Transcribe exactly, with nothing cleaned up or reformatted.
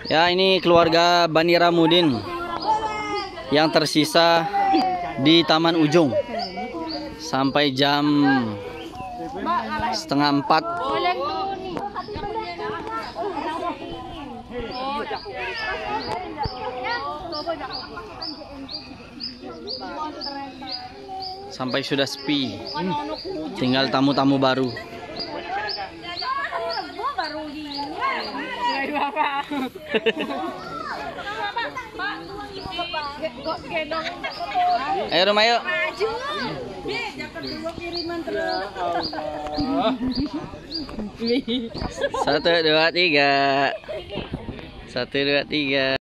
Ya, ini keluarga Bani Ramudin yang tersisa di Taman Ujung sampai jam setengah empat. Sampai sudah sepi, tinggal tamu-tamu baru. Ayo rumah yuk. Satu dua tiga. Satu dua tiga.